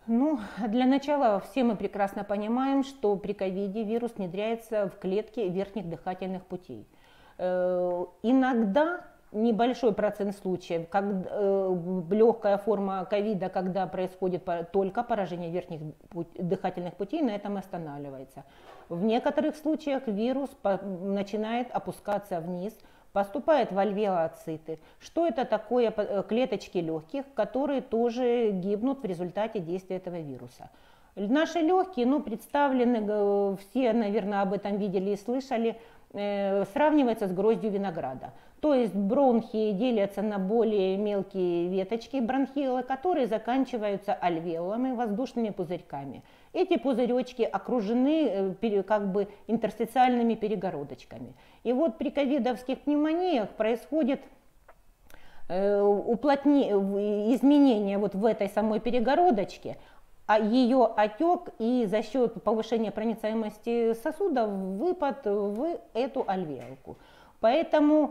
Ну, для начала все мы прекрасно понимаем, что при ковиде вирус внедряется в клетки верхних дыхательных путей. Иногда небольшой процент случаев, как легкая форма ковида, когда происходит только поражение верхних дыхательных путей, на этом останавливается. В некоторых случаях вирус начинает опускаться вниз, поступает в альвеолоциты. Что это такое? Клеточки легких, которые тоже гибнут в результате действия этого вируса. Наши легкие, представлены, все, наверное, об этом видели и слышали, сравнивается с гроздью винограда. То есть бронхи делятся на более мелкие веточки бронхиолы, которые заканчиваются альвеолами, воздушными пузырьками. Эти пузыречки окружены как бы интерстициальными перегородочками. И вот при ковидовских пневмониях происходит изменение вот в этой самой перегородочке, а ее отек и за счет повышения проницаемости сосудов выпад в эту альвеолку. Поэтому,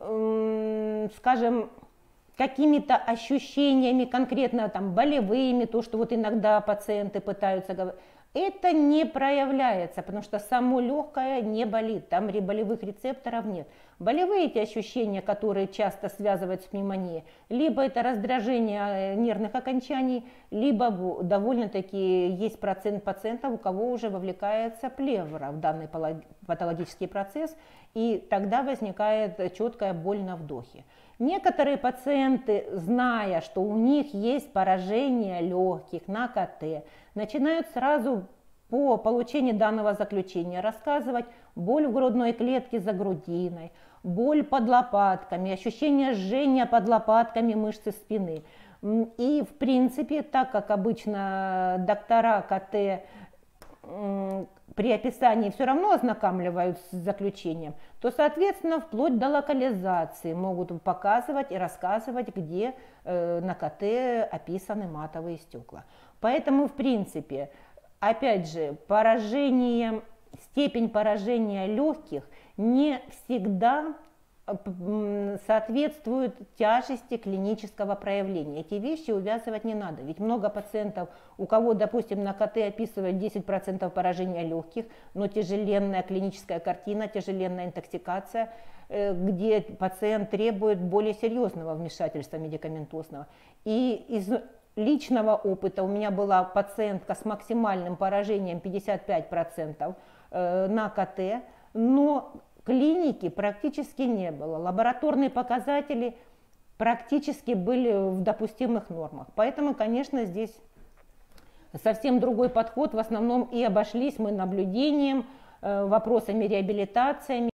скажем, какими-то ощущениями конкретно там болевыми, то, что вот иногда пациенты пытаются говорить, это не проявляется, потому что само легкое не болит, там болевых рецепторов нет. Болевые эти ощущения, которые часто связывают с пневмонией, либо это раздражение нервных окончаний, либо довольно-таки есть процент пациентов, у кого уже вовлекается плевра в данный патологический процесс, и тогда возникает четкая боль на вдохе. Некоторые пациенты, зная, что у них есть поражение легких на КТ, начинают сразу по получении данного заключения рассказывать боль в грудной клетке за грудиной, боль под лопатками, ощущение жжения под лопатками мышцы спины. И в принципе, так как обычно доктора КТ при описании все равно ознакомливают с заключением, то, соответственно, вплоть до локализации могут показывать и рассказывать, где на КТ описаны матовые стекла. Поэтому, в принципе, опять же, степень поражения легких не всегда соответствует тяжести клинического проявления. Эти вещи увязывать не надо. Ведь много пациентов, у кого, допустим, на КТ описывают 10% поражения легких, но тяжеленная клиническая картина, тяжеленная интоксикация, где пациент требует более серьезного вмешательства медикаментозного. И из личного опыта у меня была пациентка с максимальным поражением 55% на КТ, но клиники практически не было. Лабораторные показатели практически были в допустимых нормах. Поэтому, конечно, здесь совсем другой подход. В основном и обошлись мы наблюдением, вопросами реабилитации.